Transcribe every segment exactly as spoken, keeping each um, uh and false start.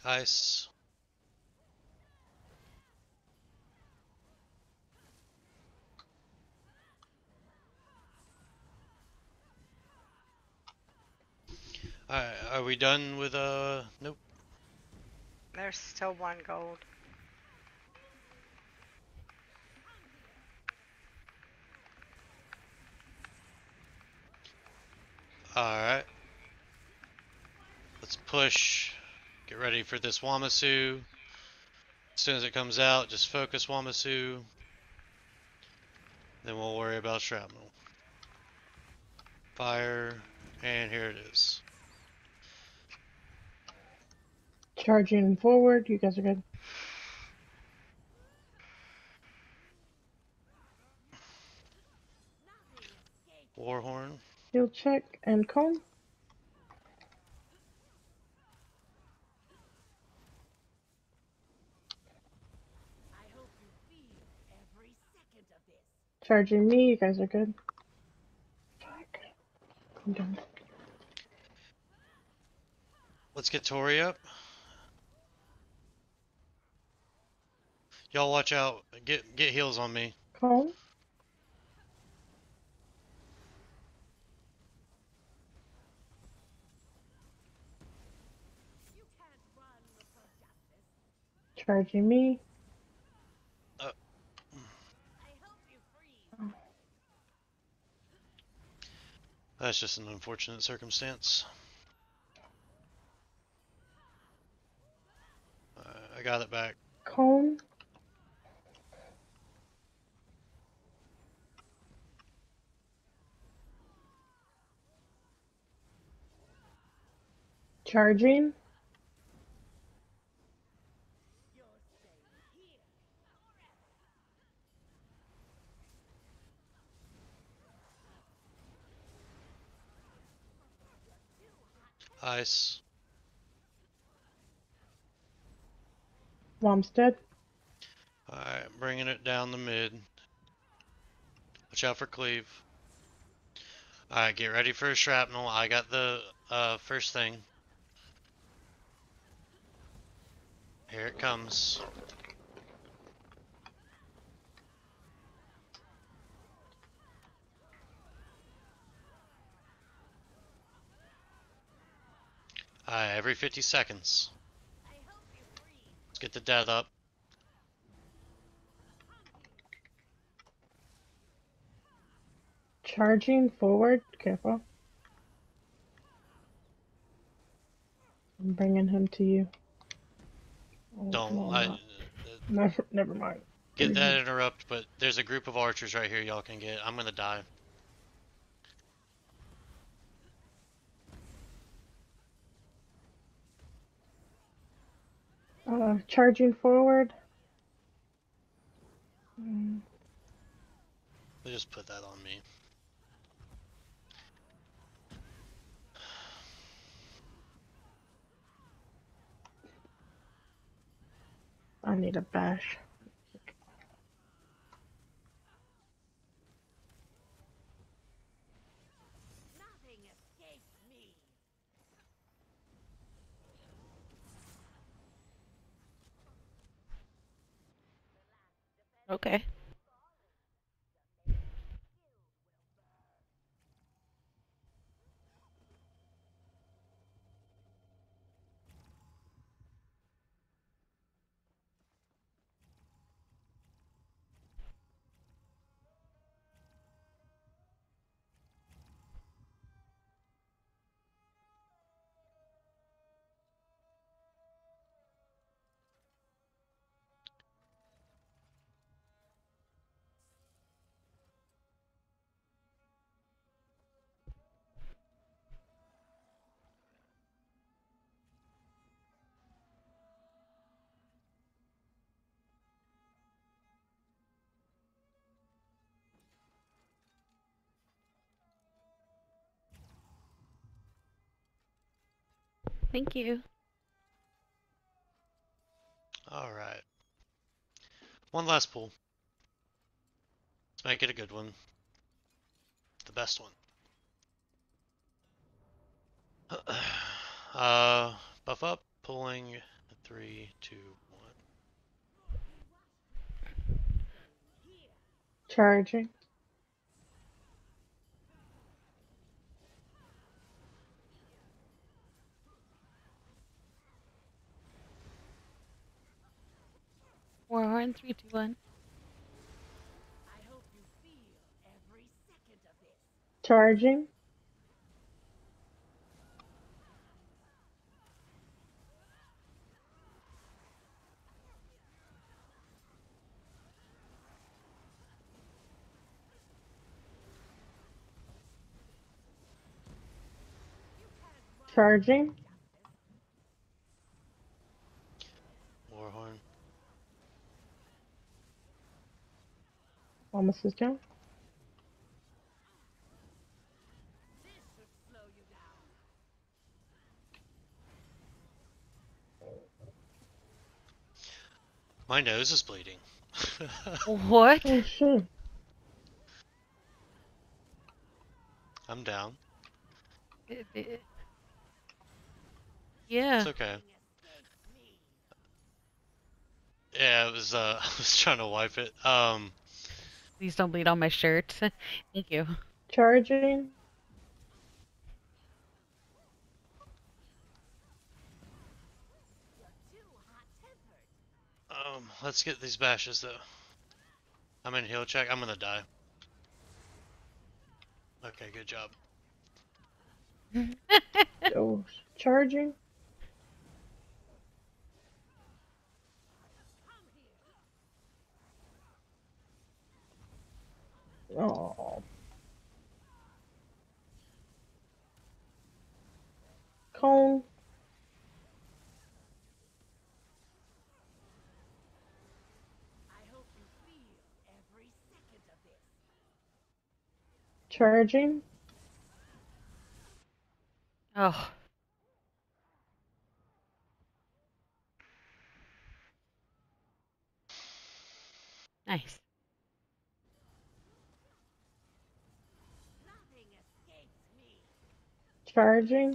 Ice. Alright, are we done with, uh, nope. There's still one gold. Alright. Let's push. Get ready for this Wamasu. As soon as it comes out, just focus Wamasu. Then we'll worry about shrapnel. Fire. And here it is. Charging forward. You guys are good. Warhorn. Heal check and cone. Charging me. You guys are good. Fuck. I'm done. Let's get Tori up. Y'all watch out. Get get heals on me. Cone. Charging me. Uh, that's just an unfortunate circumstance. Uh, I got it back. Cone. Charging. Ice. Womstead. Alright, bringing it down the mid. Watch out for cleave. Alright, get ready for a shrapnel. I got the uh, first thing. Here it comes. Alright, every fifty seconds. Let's get the death up. Charging forward. Careful. I'm bringing him to you. Oh, Don't. no, I'm I, not. Never, never mind. get that interrupt, but there's a group of archers right here y'all can get. I'm gonna die. Uh, charging forward. Mm. They just put that on me. I need a bash. Okay. Thank you. Alright. One last pull. Let's make it a good one. The best one. uh, buff up, pulling Three, two, one. Charging. Warhorn, three, two, one. Charging. Charging. Warhorn. Almost is down. My nose is bleeding. What? Oh shit. I'm down. It- it- Yeah. It's okay. Yeah, it was, uh, I was trying to wipe it. Um, Please don't bleed on my shirt. Thank you. Charging. um, let's get these bashes, though. I'm in heal check. I'm gonna die. Okay, good job. Oh, charging. Oh. Cone. Charging. Oh. Nice. Charging.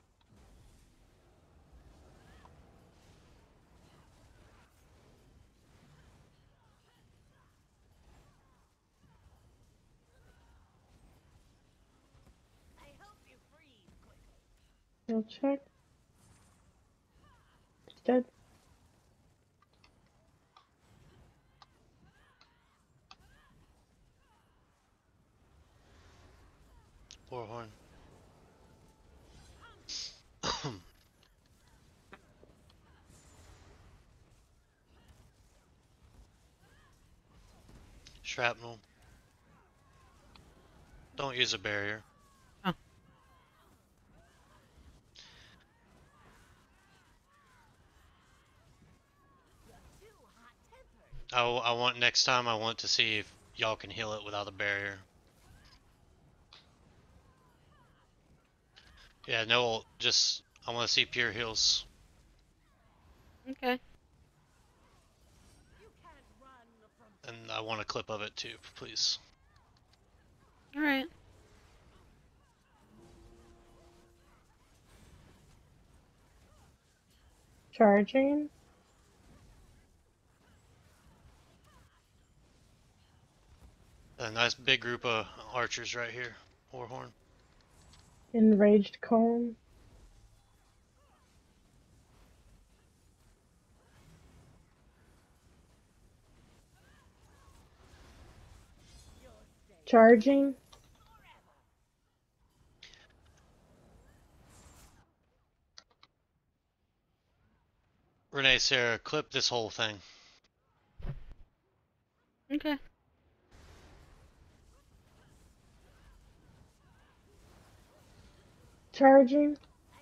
He'll check. He's dead. Warhorn. Shrapnel. Don't use a barrier. Oh. I, I want next time. I want to see if y'all can heal it without a barrier. Yeah, no ult. Just I want to see pure heals, Okay. and I want a clip of it too, please. All right. Charging. A nice big group of archers right here. Warhorn. Enraged cone. Charging. Renee, Sarah, clip this whole thing. Okay. Charging.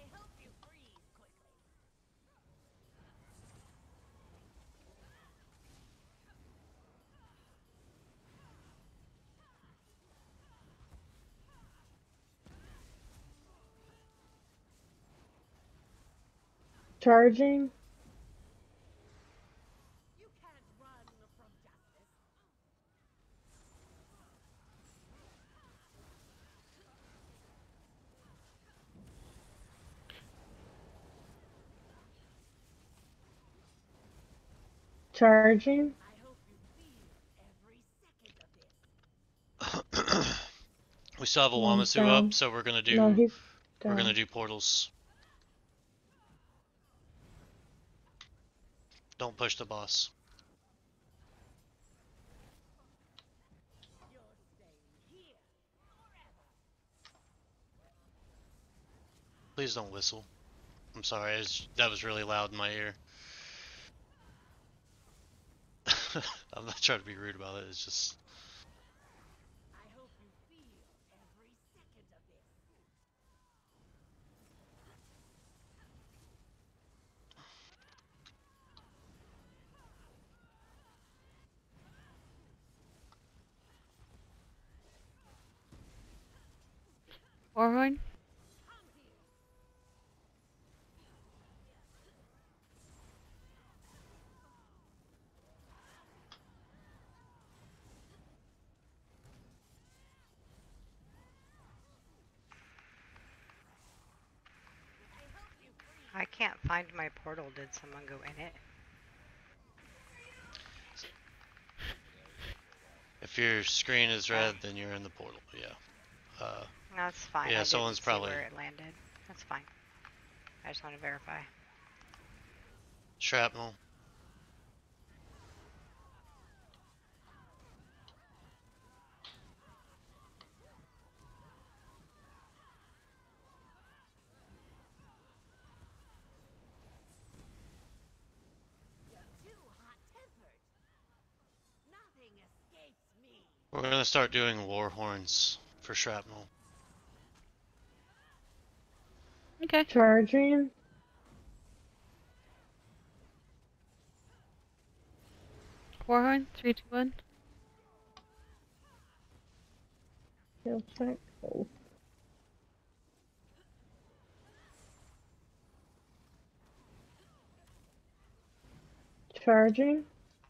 Charging. Charging. We still have a One's Wamasu down. up, so we're gonna do No, he's we're gonna down. do portals. Don't push the boss. Please don't whistle. I'm sorry, it's, that was really loud in my ear. I'm not trying to be rude about it, it's just... Warhorn. I can't find my portal. Did someone go in it? If your screen is red, then you're in the portal, yeah. Uh, That's fine. Yeah, I someone's didn't probably- see where it landed. That's fine. I just want to verify. shrapnel. We're gonna start doing war horns for shrapnel. Okay. Charging. Warhorn. Three, two, one. Heal check. Oh. Charging.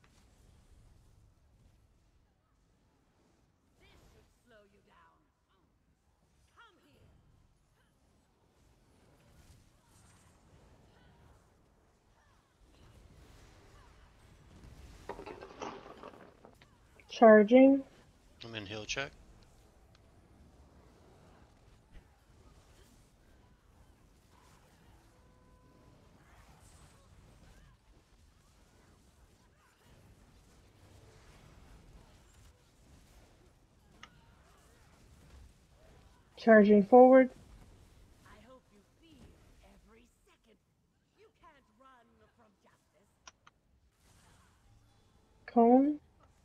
Charging. I'm in heal check. Charging forward. I hope you feel every second. You can't run from justice. Cone.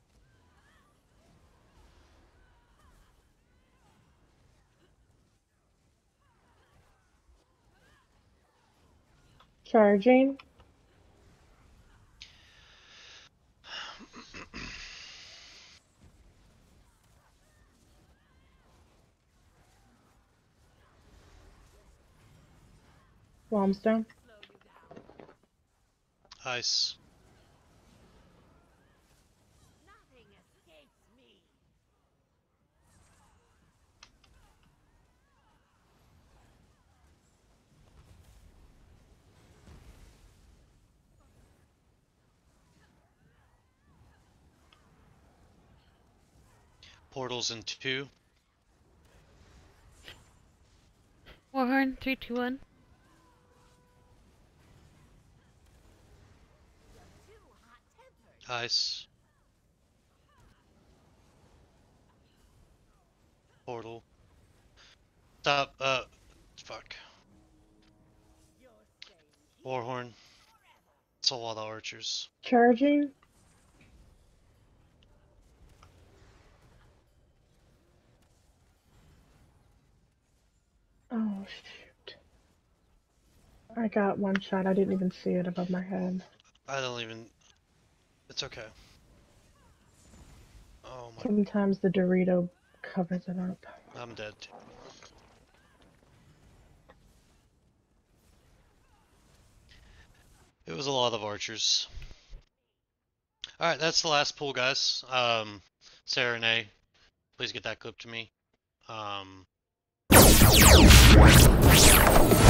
Charging. Wamstone. Ice. Nothing escapes me. Portals in two. Warhorn. Three, two, one. Ice. Portal. Stop, uh, fuck. Warhorn. It's a lot of archers. Charging. Oh shoot. I got one shot. I didn't even see it above my head. I don't even... It's okay. Oh my... Sometimes the Dorito covers it up. I'm dead. too. It was a lot of archers. Alright, that's the last pool, guys. Um, Serenade, please get that clip to me. Um...